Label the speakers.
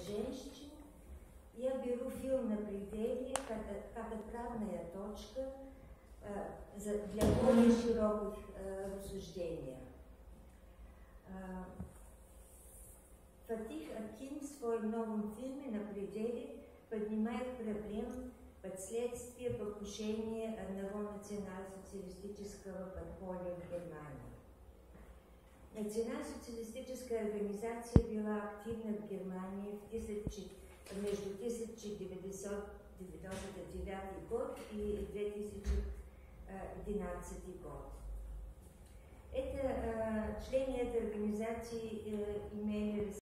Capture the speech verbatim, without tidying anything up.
Speaker 1: ženščin. Я беру филм «Наблюдение» как, как отправная точка э, за, для более широких э, рассуждений. Э, Фатих Аким в своем новом фильме «Наблюдение» поднимает проблему последствия покушения одного национал-социалистического подполья в Германии. Национал-социалистическая организация была активна в Германии в тысячи, между тысяча девятьсот девяносто девятый год и две тысячи одиннадцатый год. Это, члены этой организации имели